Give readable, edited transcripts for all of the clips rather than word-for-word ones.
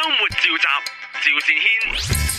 末召集，趙善軒。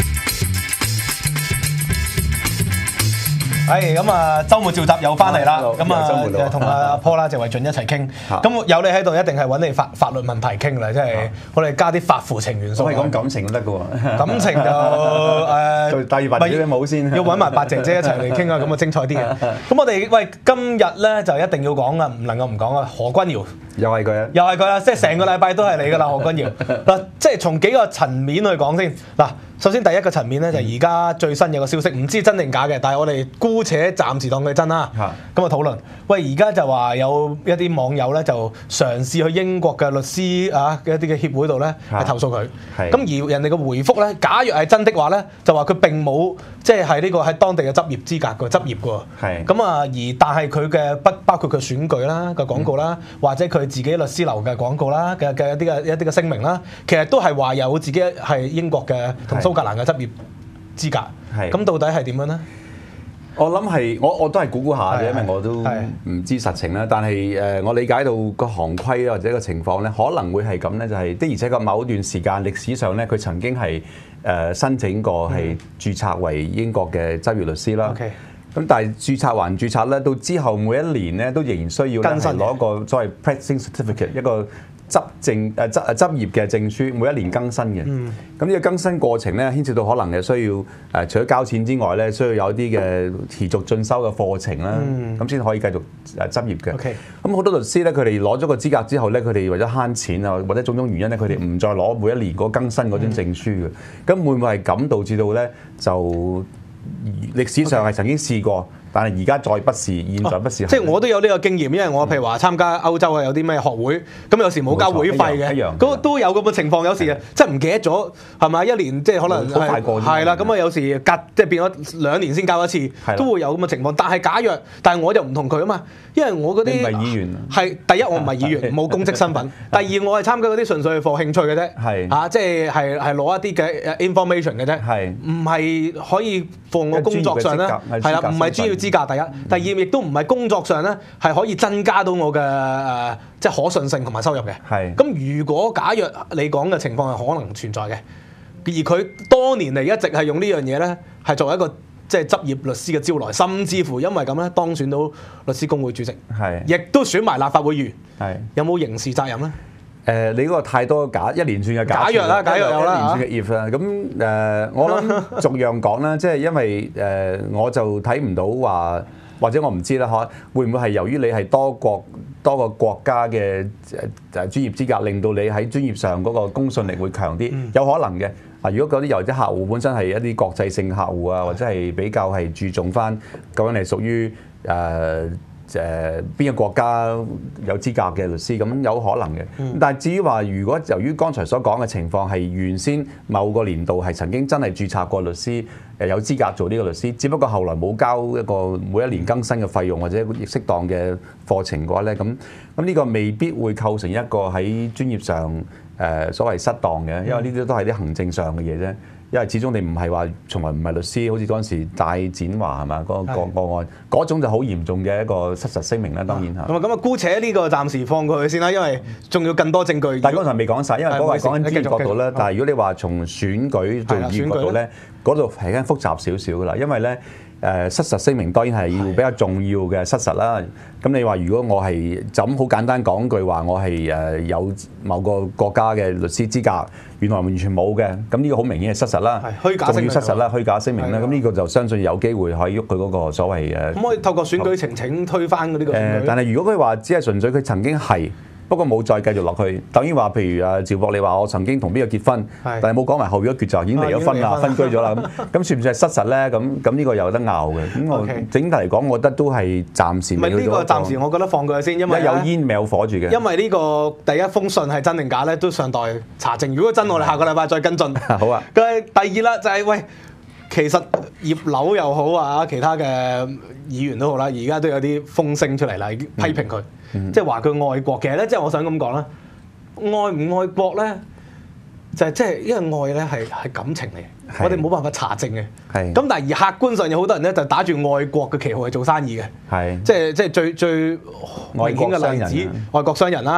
係咁啊！週末召集又翻嚟啦，咁啊同阿 Paul 啦、謝偉俊一齊傾。咁有你喺度，一定係揾你法律問題傾啦，即係我哋加啲法父情元素。 我係講感情都得嘅喎， 感情就第二啲冇先， 要揾埋白姐姐一齊嚟傾啊，咁啊精彩啲嘅。咁我哋喂今日咧就一定要講啊，唔能夠唔講啊，何君堯又係佢啊， 又係佢啦，即係成個禮拜都係你噶啦，何君堯嗱，即係從幾個層面去講先嗱。首先第一個層面咧就係而家最新有個消息，唔知真定假嘅，但係我哋姑且暫時當佢真啦。咁啊討論，喂而家就話有一啲網友咧就嘗試去英國嘅律師啊嘅一啲嘅協會度咧係投訴佢。咁而人哋嘅回覆咧，假若係真的話咧，就話佢並冇即係呢個喺當地嘅執業資格嘅執業嘅。咁啊但係佢嘅包括佢選舉啦嘅廣告啦，或者佢自己律師樓嘅廣告啦嘅一啲嘅聲明啦，其實都係話有自己係英國嘅同蘇格蘭嘅執業資格，咁到底係點樣咧？ 我諗係我都係估下嘅，因為我都唔知實情啦。但係我理解到個行規或者個情況咧，可能會係咁咧，就係的而且確某一段時間歷史上咧，佢曾經係申請過係註冊為英國嘅執業律師啦。咁但係註冊還註冊咧，到之後每一年咧都仍然需要攞一個所謂 practicing certificate 一個執業嘅證書，每一年更新嘅。咁呢個更新過程咧，牽涉到可能係需要除咗交錢之外咧，需要有啲嘅持續進修嘅課程啦，咁先可以繼續執業嘅。咁好多律師咧，佢哋攞咗個資格之後咧，佢哋為咗慳錢啊，或者種種原因咧，佢哋唔再攞每一年嗰更新嗰張證書嘅。咁會唔會係咁導致到咧？就歷史上係曾經試過。但係而家再不是，現在不是。 即係我都有呢個經驗，因為我譬如話參加歐洲啊，有啲咩學會，咁有時冇交會費嘅，咁都有咁嘅情況。有時即係唔記得咗，係咪？一年即係可能好快過。 係啦，咁啊有時隔即係變咗2年先交一次，都會有咁嘅情況。但係但係我就唔同佢啊嘛，因為我嗰啲唔係議員， 係第一我唔係議員，冇公職身份；第二我係參加嗰啲純粹係課興趣嘅啫，嚇即係攞一啲嘅 information 嘅啫，唔係可以放我工作上咧，係啦，唔係專業資格。第二亦都唔係工作上咧，係可以增加到我嘅即係可信性同埋收入嘅。咁如果假若你講嘅情況係可能存在嘅，而佢多年嚟一直係用呢樣嘢咧，係作為一個即係執業律師嘅招來，甚至乎因為咁咧當選到律師公會主席，亦都選埋立法會議員，有冇刑事責任咧？ 你嗰個太多一連串嘅假若啦，假若有啦， 一連串嘅 if 啦。咁我諗逐樣講啦，即係因為我就睇唔到話，或者我唔知啦嚇，會唔會係由於你係多個國家嘅專業資格，令到你喺專業上嗰個公信力會強啲？有可能嘅。如果嗰啲由啲客戶本身係一啲國際性客戶啊，或者係比較係注重翻究竟係屬於邊個國家有資格嘅律師，咁有可能嘅。但係至於話，如果由於剛才所講嘅情況係原先某個年度係曾經真係註冊過律師，有資格做呢個律師，只不過後來冇交一個每一年更新嘅費用或者適當嘅課程嘅話咧，咁呢個未必會構成一個喺專業上所謂失當嘅，因為呢啲都係啲行政上嘅嘢啫。因為始終你唔係話從來唔係律師，好似嗰陣時戴展華係嘛嗰個案，嗰種就好嚴重嘅一個失實聲明啦。當然嚇。咁啊，姑且呢個暫時放過去先啦，因為仲要更多證據。 但係剛才未講晒，因為嗰個係講緊專業角度啦。但係如果你話從選舉做業角度咧，嗰度係緊複雜少少噶啦，因為咧。失實聲明當然係要比較重要嘅失實啦。咁你話如果我係就咁好簡單講句話，我係有某個國家嘅律師資格，原來完全冇嘅，咁呢個好明顯係失實啦， 虛假聲明， 失實啦，虛假聲明啦。咁呢個就相信有機會可以喐佢嗰個所謂嘅。 可唔可以透過選舉呈請推翻呢個選舉？ 但係如果佢話只係純粹佢曾經係。不過冇再繼續落去，等於話，譬如趙博，你話我曾經同邊個結婚，但係冇講埋後邊一決就已經離咗婚啦，分居咗啦，咁算唔算係失實咧？咁呢個有得拗嘅。咁我整體嚟講，我覺得都係暫時未去到。 唔係呢個暫時，我覺得放佢先，因為有煙未有火住嘅。因為呢個第一封信係真定假咧，都尚待查證。如果真，我哋下個禮拜再跟進。 好啊。 第二啦，就係喂，其實葉劉又好啊，其他嘅議員都好啦，而家都有啲風聲出嚟啦，批評佢。即係話佢愛國嘅咧，即係我想咁講啦，愛唔愛國咧，就係即係因為愛咧係感情嚟，我哋冇辦法查證嘅。咁但係而客觀上有好多人咧就打住愛國嘅旗號去做生意嘅。即係最明顯嘅例子，外國商人啦。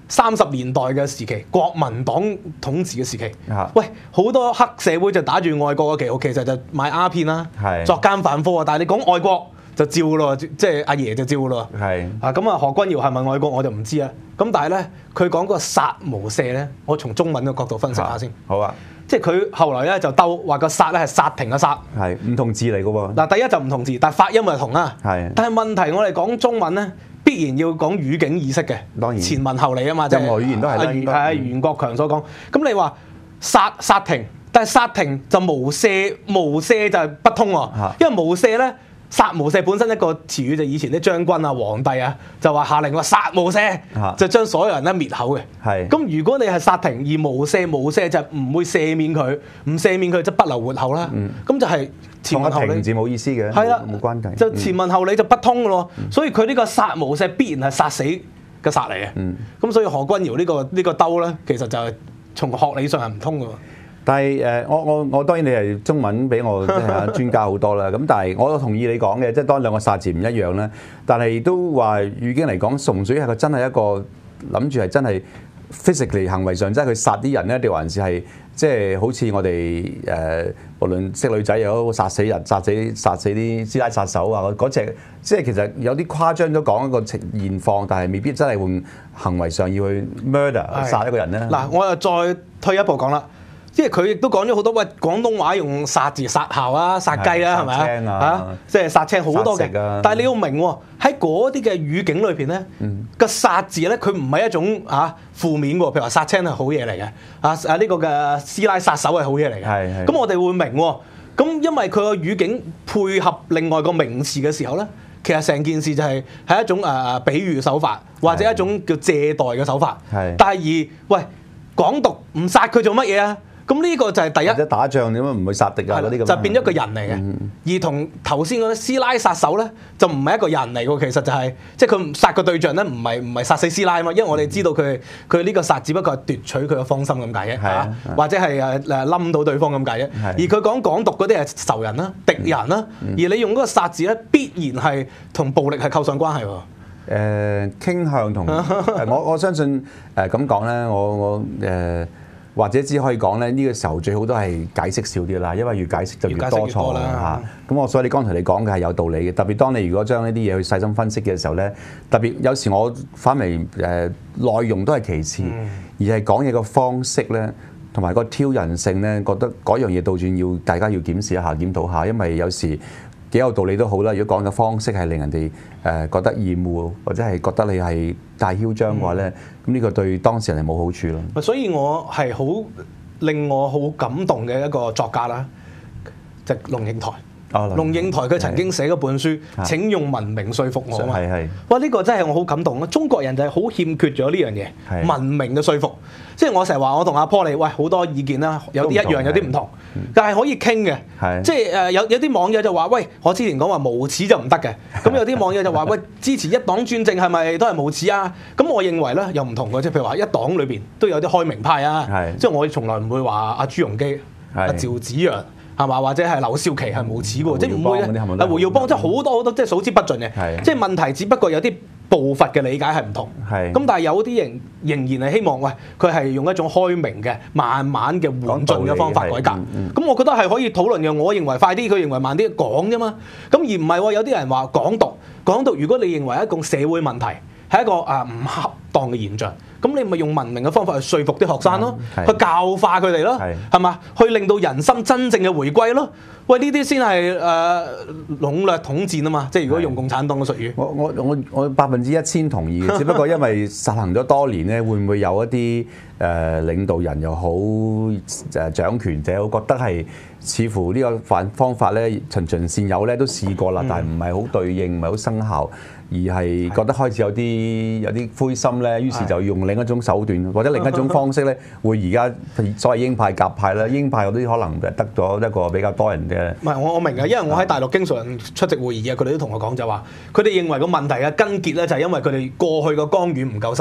30年代嘅時期，國民黨統治嘅時期， 啊喂，好多黑社會就打住外國嘅旗號，其實就買鴉片啦，作奸犯科啊。但係你講外國就照咯，即係阿爺就照咯。 係啊，咁啊，何君堯係咪愛國我就唔知啊。咁但係咧，佢講嗰個殺無赦咧，我從中文嘅角度分析下先。 好啊， 即係佢後來咧就兜話個殺咧係殺停嘅殺， 係唔同字嚟嘅喎。 嗱，第一就唔同字，但係發音咪同啊。 係。 但係問題我哋講中文咧，必然要講語境意識嘅， 當然前文後理啊嘛。 任何語言都係啦。 係啊，袁國強所講。咁你話殺停，但係殺停就無赦就係不通喎，因為無赦咧。殺無赦本身一個詞語就以前啲將軍啊、皇帝啊就話下令話殺無赦，就將所有人咧滅口嘅。係。咁如果你係殺停而無赦就唔會赦免佢，唔赦免佢就不留活口啦。咁就係前文後理。 停字冇意思嘅。 係啦， 冇關係。 就前文後理就不通嘅咯。所以佢呢個殺無赦必然係殺死嘅殺嚟嘅。咁所以何君堯呢個兜咧，其實就係從學理上係唔通嘅喎。 但係我當然你係中文比我即係專家好多啦，咁但係我都同意你講嘅，即係當兩個殺字唔一樣啦，但係都話語境嚟講，純粹係佢真係一個諗住係真係 physically 行為上，即係佢殺啲人咧，定還是係即係好似我哋無論識女仔又好，殺死人、殺死啲師奶殺手啊嗰隻，即係其實有啲誇張咗講一個現況，但係未必真係用行為上要去 murder 殺一個人咧。 嗱，我又再退一步講啦。即係佢亦都講咗好多，喂，廣東話用殺字殺校啊、殺雞啊，係咪啊？即係殺青好多嘅。但係你要明喎，喺嗰啲嘅語境裏邊咧，個殺字咧，佢唔係一種負面喎。譬如話殺青係好嘢嚟嘅，呢個嘅師奶殺手係好嘢嚟嘅。咁我哋會明喎。咁因為佢個語境配合另外個名詞嘅時候咧，其實成件事就係一種比喻手法，或者一種叫借代嘅手法。但係喂，港獨唔殺佢做乜嘢啊？咁呢個就係第一，或者打仗點解唔會殺敵啊？嗰啲咁就變咗一個人嚟嘅，而同頭先嗰啲師奶殺手咧，就唔係一個人嚟嘅。其實就係即係佢殺個對象咧，唔係殺死師奶啊嘛。因為我哋知道佢呢個殺只不過係奪取佢嘅芳心咁解啫，或者係冧到對方咁解啫。而佢講港獨嗰啲係仇人啦、敵人啦，而你用嗰個殺字咧，必然係同暴力係扣上關係喎。 傾向同我相信咁講咧，我或者只可以講咧，呢個時候最好都係解釋少啲啦，因為越解釋就越多錯啦嚇。咁所以剛才你講嘅係有道理嘅，特別當你如果將呢啲嘢去細心分析嘅時候咧，特別有時我反為內容都係其次，而係講嘢個方式咧，同埋個挑釁性咧，覺得嗰樣嘢倒轉大家要檢視一下、檢討下，因為有時幾有道理都好啦。如果講嘅方式係令人哋覺得厭惡，或者係覺得你係太囂張嘅話咧，咁呢個對當事人係冇好處咯。 所以我係好令我好感動嘅一個作家啦，就係龍應台。龍應台佢曾經寫嗰本書，請用文明說服我嘛。哇！呢個真係我好感動啊！中國人就係好欠缺咗呢樣嘢，文明嘅說服。即係我成日話我同阿坡你，喂，好多意見啦，有啲一樣，有啲唔同，但係可以傾嘅。即係有啲網友就話，喂，我之前講話無恥就唔得嘅。咁有啲網友就話，喂，支持一黨專政係咪都係無恥啊？咁我認為咧又唔同嘅，即係譬如話一黨裏邊都有啲開明派啊。即係我從來唔會話阿朱鎔基、阿趙紫陽。係嘛？或者係劉少奇係無恥嘅，即係唔會嘅。胡耀邦即係好多即係數之不盡嘅。即係問題，只不過有啲步伐嘅理解係唔同。咁但係有啲人仍然係希望，喂，佢係用一種開明嘅、慢慢嘅緩進嘅方法改革。咁我覺得係可以討論嘅。我認為快啲，佢認為慢啲講啫嘛。咁而唔係喎，有啲人話港獨，如果你認為一個社會問題係一個唔恰當嘅現象。咁你咪用文明嘅方法去說服啲學生咯，去教化佢哋咯，係嘛？去令到人心真正嘅回歸咯。喂，呢啲先係籠絡統戰啊嘛！即係如果用共產黨嘅術語， 我1000%同意嘅。只不過因為實行咗多年咧，會唔會有一啲領導人又好掌權者，我覺得係似乎呢個方法咧循循善誘咧都試過啦，但係唔係好對應，唔係好生效。而係覺得開始有啲灰心咧，於是就用另一種手段或者另一種方式咧，會而家所謂鷹派鴿派啦，鷹派嗰啲可能得咗一個比較多人嘅。 唔係我明啊，因為我喺大陸經常出席會議啊，佢哋都同我講就話，佢哋認為個問題嘅根結咧就係因為佢哋過去個江遠唔夠深。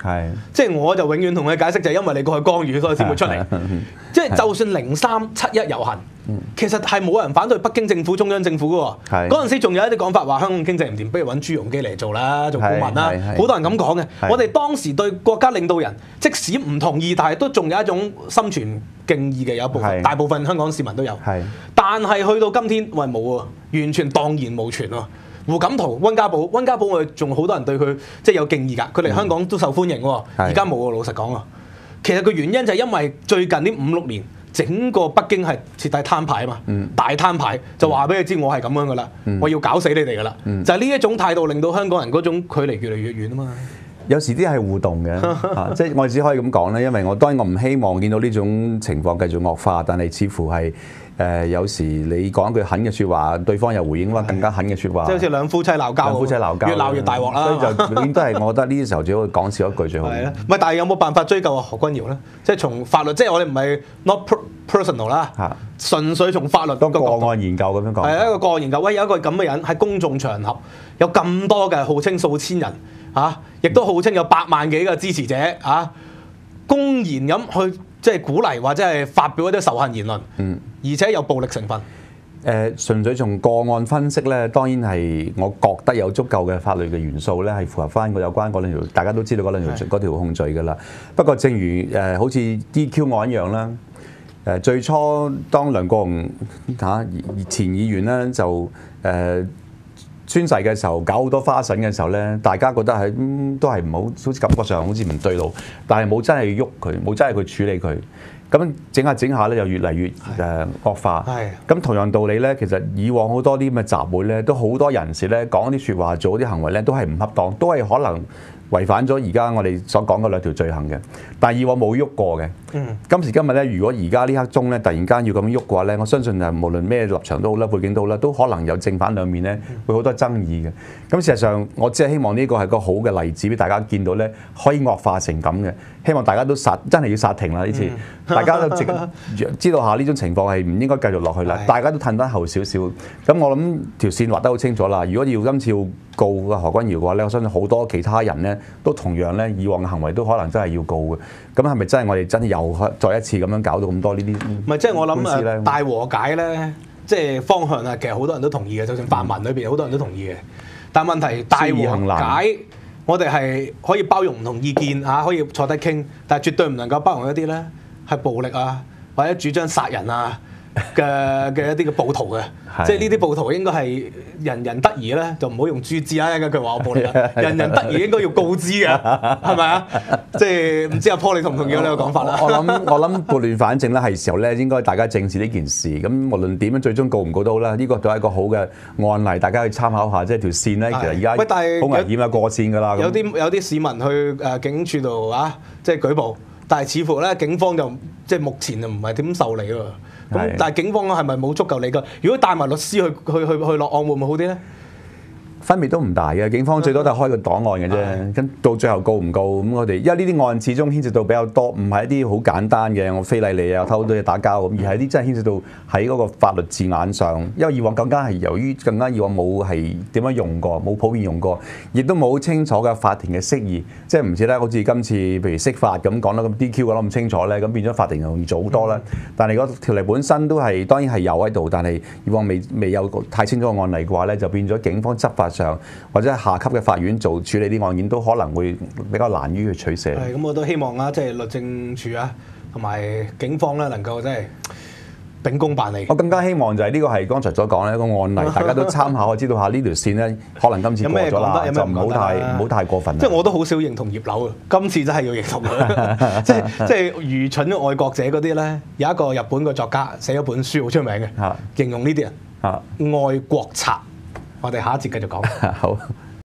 係， 即係我就永遠同佢解釋就係因為你過去干預，所以先會出嚟。即係就算03-71遊行，其實係冇人反對北京政府、中央政府嘅喎。嗰陣時仲有一啲講法話香港經濟唔掂，不如揾朱鎔基嚟做啦，做顧問啦。好多人咁講嘅。我哋當時對國家領導人，即使唔同意，但係都仲有一種心存敬意嘅，有一部分大部分香港市民都有。但係去到今天，喂冇喎，完全蕩然無存喎。胡錦濤、溫家寶我哋仲好多人對佢即係有敬意㗎，佢嚟香港都受歡迎喎。而家冇喎，老實講啊。其實個原因就係因為最近呢5-6年，整個北京係徹底攤牌啊嘛，大攤牌就話俾你知我係咁樣㗎啦，我要搞死你哋㗎啦。就係呢一種態度令到香港人嗰種距離越嚟越遠啊嘛。 有時啲係互動嘅，即係我只可以咁講咧，因為我當然我唔希望見到呢種情況繼續惡化，但係似乎係。有時你講一句狠嘅説話，對方又回應翻更加狠嘅説話， 即係好似兩夫妻鬧交，越鬧越大鑊啦。 所以就永遠都係我覺得呢啲時候最好講少一句最好。 係啦，唔係，但係有冇辦法追究何君堯咧？即係從法律，即係我哋唔係 not personal 啦，純粹從法律當個案研究咁樣講。係一個個案研究。喂，有一個咁嘅人喺公眾場合有咁多嘅號稱數千人亦都號稱有8萬幾個支持者公然咁去即係鼓勵或者係發表一啲仇恨言論，而且有暴力成分。 純粹從個案分析咧，當然係我覺得有足夠嘅法律嘅元素咧，係符合翻有關嗰兩條，大家都知道嗰條控罪㗎啦。不過正如好似 DQ 案一樣啦，最初當梁國雄前議員咧就宣誓嘅時候搞好多花臣嘅時候咧，大家覺得係都係唔好，好似感覺上好似唔對路，但係冇真係喐佢，冇真係去處理佢。咁整下咧，又越嚟越惡化。咁同樣道理咧，其實以往好多啲咁嘅集會咧，都好多人士咧講啲説話、做啲行為咧，都係唔恰當，都係可能違反咗而家我哋所講嘅兩條罪行嘅。但係以往冇喐過嘅。今時今日咧，如果而家呢刻鐘咧，突然間要咁樣喐嘅話咧，我相信就無論咩立場都好啦、背景都好啦，都可能有正反兩面咧，會好多爭議嘅。咁事實上，我只係希望呢個係個好嘅例子俾大家見到咧，可以惡化成咁嘅。希望大家都真係要殺停啦呢次。大家都知道下呢種情況係唔應該繼續落去啦，大家都褪得後少少。咁我諗條線畫得好清楚啦。如果要今次要告何君堯嘅話咧，我相信好多其他人咧都同樣咧以往嘅行為都可能真係要告嘅。咁係咪真係我哋真係又再一次咁樣搞到咁多呢啲？唔係， 即係我諗大和解咧，即係方向啊，其實好多人都同意嘅，就算泛民裏邊好多人都同意嘅。但係問題大和解，我哋係可以包容唔同意見可以坐低傾，但係絕對唔能夠包容一啲咧係暴力或者主張殺人嘅一啲嘅暴徒嘅，即係呢啲暴徒應該係人人得宜咧，就唔好用誅之啦。一句話我暴力人人得宜應該要告知嘅，係咪啊？即係唔知阿 Paul 你同唔同意呢個講法啦？我諗撥亂反正咧係時候咧，應該大家正視呢件事。咁無論點樣，最終告唔告到啦，呢個都係一個好嘅案例，大家去參考下。即係條線咧，其實而家好危險啊，過線㗎啦。 有啲市民去警署度即係舉報，但係似乎咧警方就即係目前就唔係點受理喎。咁但係警方係咪冇足夠理據？如果帶埋律師去落案，會唔會好啲咧？ 分別都唔大嘅，警方最多都係開個檔案嘅啫，跟到最後告唔告咁我哋，因為呢啲案始終牽涉到比較多，唔係一啲好簡單嘅我非禮你啊、偷好多嘢打交咁，而係啲真係牽涉到喺嗰個法律字眼上，因為以往更加以往冇係點樣用過，冇普遍用過，亦都冇清楚嘅法庭嘅釋義，即係唔似咧好似今次譬如釋法咁講得咁 DQ 講得咁清楚咧，咁變咗法庭容易做好多啦。但係個條例本身都係當然係有喺度，但係以往未有太清楚嘅案例嘅話咧，就變咗警方執法上或者下級嘅法院處理啲案件都可能會比較難於去取捨。 係咁，我都希望即係律政處同埋警方咧能夠即係秉公辦理。 我更加希望就係呢個係剛才所講咧一個案例，大家都參考，知道下呢條線咧可能今次過咗啦，就唔好太過分。 即係我都好少認同葉劉啊，今次真係要認同佢。即係愚蠢嘅愛國者嗰啲咧，有一個日本嘅作家寫咗本書好出名嘅，形容呢啲人愛國賊。我哋下一節繼續講。 好。